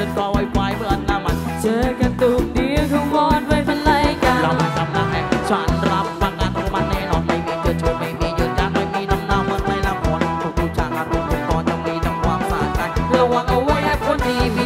ฉันก็ไวไฟเหมือนน้ำมันเจอกันตูมเดียวเขาวอนไว้เป็นไรกันเราไม่ทำงานแห่งฉันรับประกันของมันแน่นอนไม่มีเกินโชว์ไม่มียืนยันไม่มีน้ำหน้าเหมือนไม่ละครทุกๆฉากทุกๆตอนจะมีทั้งความสะใจระวังเอาไว้ให้คนดี